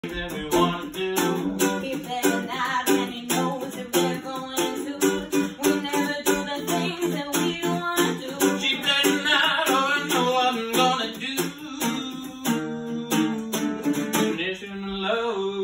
that we wanna do. Keep saying that and he knows that we're going to. We never do the things that we wanna do. Keep letting out, oh, I know what I'm gonna do. Conditional love.